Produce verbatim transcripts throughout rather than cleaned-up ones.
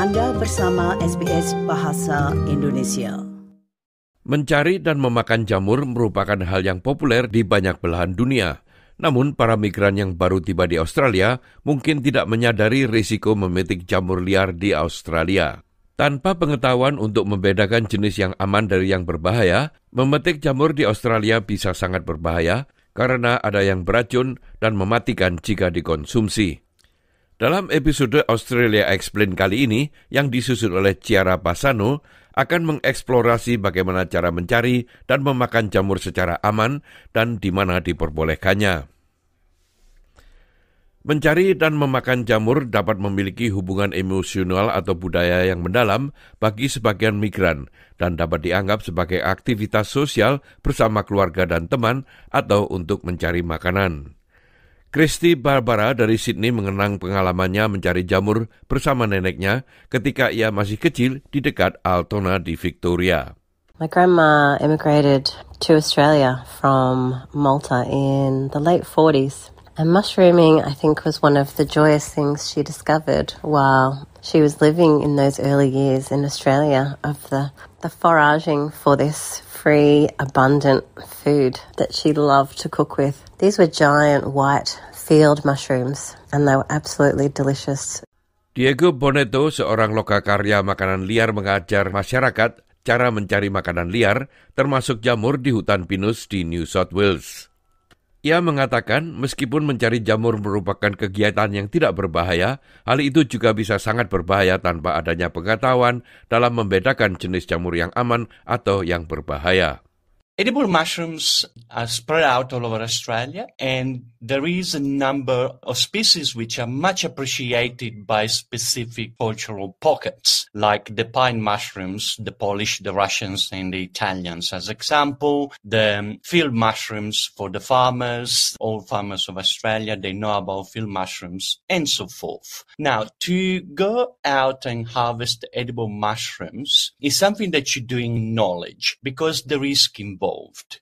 Anda bersama S B S Bahasa Indonesia. Mencari dan memakan jamur merupakan hal yang populer di banyak belahan dunia. Namun, para migran yang baru tiba di Australia mungkin tidak menyadari risiko memetik jamur liar di Australia. Tanpa pengetahuan untuk membedakan jenis yang aman dari yang berbahaya, memetik jamur di Australia bisa sangat berbahaya karena ada yang beracun dan mematikan jika dikonsumsi. Dalam episode Australia Explained kali ini, yang disusun oleh Ciara Basano, akan mengeksplorasi bagaimana cara mencari dan memakan jamur secara aman dan di mana diperbolehkannya. Mencari dan memakan jamur dapat memiliki hubungan emosional atau budaya yang mendalam bagi sebagian migran dan dapat dianggap sebagai aktivitas sosial bersama keluarga dan teman atau untuk mencari makanan. Christy Barbara dari Sydney mengenang pengalamannya mencari jamur bersama neneknya ketika ia masih kecil di dekat Altona di Victoria. My grandma emigrated to Australia from Malta in the late forties. And mushrooming, I think, was one of the joyous things she discovered while she was living in those early years in Australia, of the, the foraging for this free, abundant food that she loved to cook with. These were giant white field mushrooms, and they were absolutely delicious. Diego Bonetto, seorang lokakarya makanan liar, mengajar masyarakat cara mencari makanan liar, termasuk jamur di hutan pinus di New South Wales. Ia mengatakan meskipun mencari jamur merupakan kegiatan yang tidak berbahaya, hal itu juga bisa sangat berbahaya tanpa adanya pengetahuan dalam membedakan jenis jamur yang aman atau yang berbahaya. Edible mushrooms are spread out all over Australia, and there is a number of species which are much appreciated by specific cultural pockets, like the pine mushrooms, the Polish, the Russians, and the Italians. As example, the field mushrooms for the farmers, all farmers of Australia, they know about field mushrooms, and so forth. Now, to go out and harvest edible mushrooms is something that you do in knowledge, because the risk involved.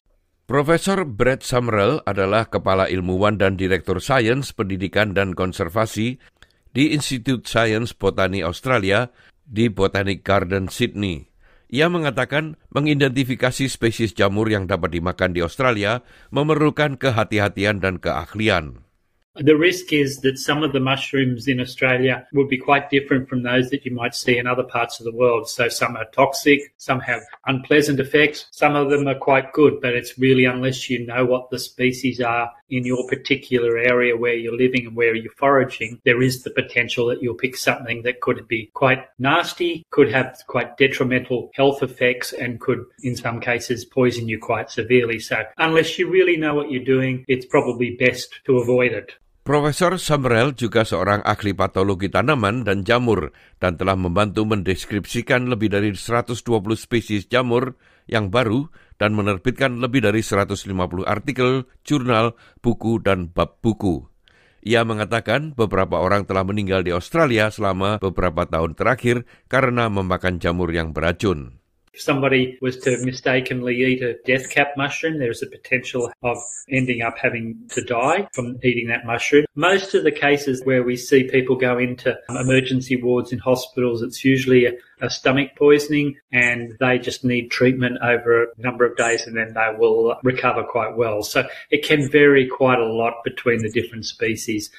Profesor Brett Sumrall adalah kepala ilmuwan dan direktur sains, pendidikan dan konservasi di Institute Science Botany Australia di Botanic Garden Sydney. Ia mengatakan mengidentifikasi spesies jamur yang dapat dimakan di Australia memerlukan kehati-hatian dan keahlian. The risk is that some of the mushrooms in Australia would be quite different from those that you might see in other parts of the world. So some are toxic, some have unpleasant effects, some of them are quite good, but it's really unless you know what the species are in your particular area where you're living and where you're foraging, there is the potential that you'll pick something that could be quite nasty, could have quite detrimental health effects, and could, in some cases, poison you quite severely. So unless you really know what you're doing, it's probably best to avoid it. Profesor Sumrall juga seorang ahli patologi tanaman dan jamur dan telah membantu mendeskripsikan lebih dari seratus dua puluh spesies jamur yang baru dan menerbitkan lebih dari seratus lima puluh artikel, jurnal, buku, dan bab buku. Ia mengatakan beberapa orang telah meninggal di Australia selama beberapa tahun terakhir karena memakan jamur yang beracun. If somebody was to mistakenly eat a death cap mushroom, there is a potential of ending up having to die from eating that mushroom. Most of the cases where we see people go into emergency wards in hospitals, it's usually a, a stomach poisoning, and they just need treatment over a number of days and then they will recover quite well. So it can vary quite a lot between the different species.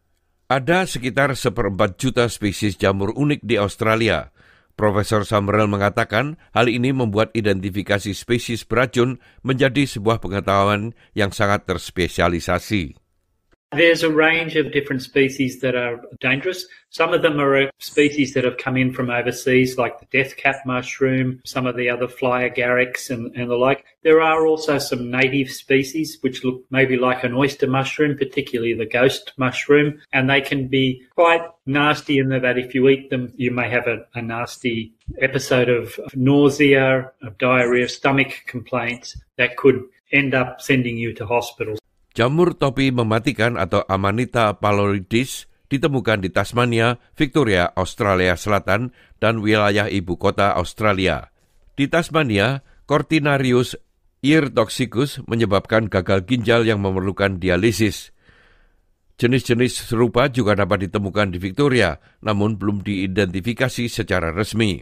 Ada sekitar seperempat juta spesies jamur unik di Australia. Profesor Sumrall mengatakan hal ini membuat identifikasi spesies beracun menjadi sebuah pengetahuan yang sangat terspesialisasi. There's a range of different species that are dangerous. Some of them are species that have come in from overseas, like the death cap mushroom, some of the other fly agarics and, and the like. There are also some native species which look maybe like an oyster mushroom, particularly the ghost mushroom, and they can be quite nasty in that if you eat them, you may have a, a nasty episode of nausea, of diarrhea, stomach complaints that could end up sending you to hospital. Jamur topi mematikan atau Amanita paloridis ditemukan di Tasmania, Victoria, Australia Selatan, dan wilayah ibu kota Australia. Di Tasmania, Cortinarius eartoxicus menyebabkan gagal ginjal yang memerlukan dialisis. Jenis-jenis serupa juga dapat ditemukan di Victoria, namun belum diidentifikasi secara resmi.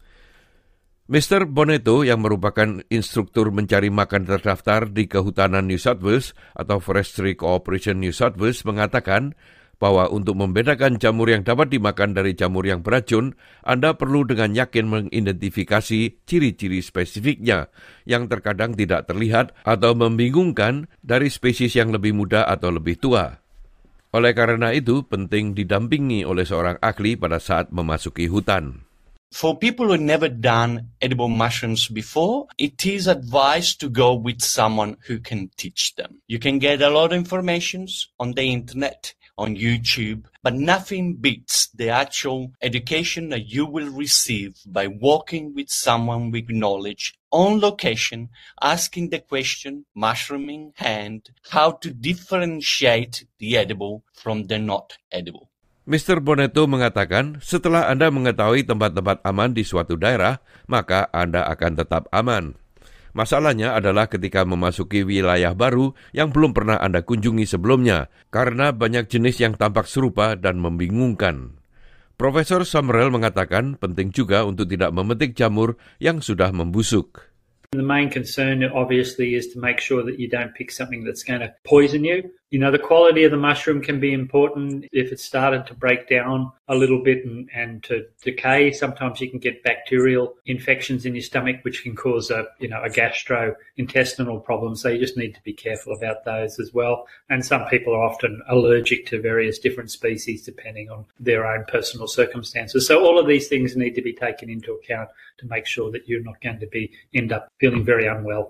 mister Bonetto yang merupakan instruktur mencari makan terdaftar di Kehutanan New South Wales atau Forestry Cooperation New South Wales mengatakan bahwa untuk membedakan jamur yang dapat dimakan dari jamur yang beracun, Anda perlu dengan yakin mengidentifikasi ciri-ciri spesifiknya yang terkadang tidak terlihat atau membingungkan dari spesies yang lebih muda atau lebih tua. Oleh karena itu, penting didampingi oleh seorang ahli pada saat memasuki hutan. For people who never done edible mushrooms before, it is advised to go with someone who can teach them. You can get a lot of information on the internet, on YouTube, but nothing beats the actual education that you will receive by walking with someone with knowledge on location, asking the question, mushroom in hand, how to differentiate the edible from the not edible. mister Bonetto mengatakan, setelah Anda mengetahui tempat-tempat aman di suatu daerah, maka Anda akan tetap aman. Masalahnya adalah ketika memasuki wilayah baru yang belum pernah Anda kunjungi sebelumnya, karena banyak jenis yang tampak serupa dan membingungkan. Profesor Summerall mengatakan penting juga untuk tidak memetik jamur yang sudah membusuk. The main concern obviously is to make sure that you don't pick something that's going to poison you. You know, the quality of the mushroom can be important. If it's started to break down a little bit and, and to decay, sometimes you can get bacterial infections in your stomach, which can cause a, you know, a gastrointestinal problem. So you just need to be careful about those as well. And some people are often allergic to various different species depending on their own personal circumstances. So all of these things need to be taken into account to make sure that you're not going to be end up feeling very unwell.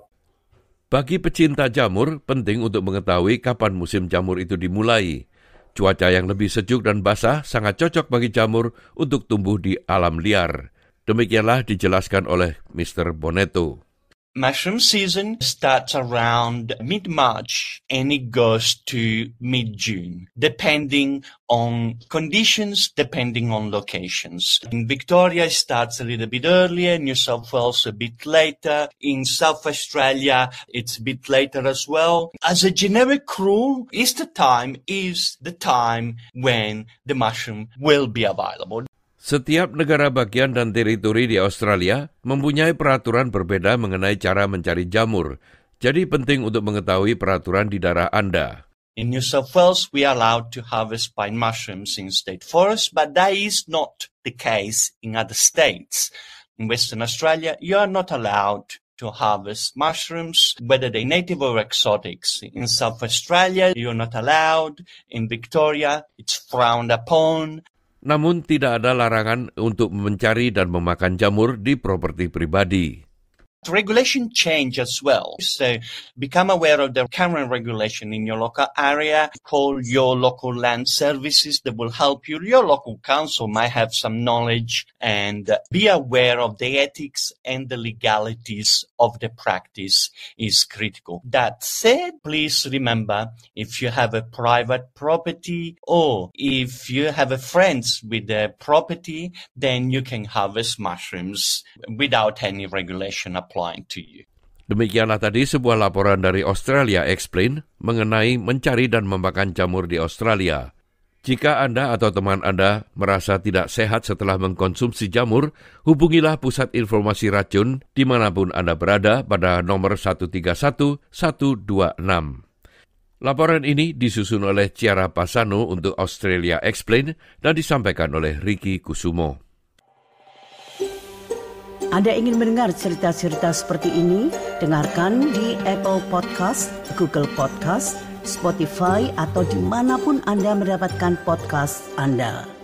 Bagi pecinta jamur, penting untuk mengetahui kapan musim jamur itu dimulai. Cuaca yang lebih sejuk dan basah sangat cocok bagi jamur untuk tumbuh di alam liar. Demikianlah dijelaskan oleh mister Bonetto. Mushroom season starts around mid-March and it goes to mid-June, depending on conditions, depending on locations. In Victoria, it starts a little bit earlier, New South Wales a bit later. In South Australia, it's a bit later as well. As a generic rule, Easter time is the time when the mushroom will be available. Setiap negara bagian dan teritori di Australia mempunyai peraturan berbeda mengenai cara mencari jamur. Jadi penting untuk mengetahui peraturan di daerah Anda. In New South Wales, we are allowed to harvest pine mushrooms in state forests, but that is not the case in other states. In Western Australia, you are not allowed to harvest mushrooms, whether they're native or exotics. In South Australia, you're not allowed. In Victoria, it's frowned upon. Namun tidak ada larangan untuk mencari dan memakan jamur di properti pribadi. Regulation change as well. So become aware of the current regulation in your local area. Call your local land services that will help you. Your local council might have some knowledge, and be aware of the ethics and the legalities of the practice is critical. That said, please remember, if you have a private property or if you have a friends with the property, then you can harvest mushrooms without any regulation applying to you. Demikianlah tadi sebuah laporan dari Australia Explain mengenai mencari dan memakan jamur di Australia. Jika Anda atau teman Anda merasa tidak sehat setelah mengkonsumsi jamur, hubungilah Pusat Informasi Racun dimanapun Anda berada pada nomor satu tiga satu satu dua enam. Laporan ini disusun oleh Ciara Pasano untuk Australia Explain dan disampaikan oleh Ricky Kusumo. Anda ingin mendengar cerita-cerita seperti ini? Dengarkan di Apple Podcast, Google Podcast, Spotify, atau dimanapun Anda mendapatkan podcast Anda.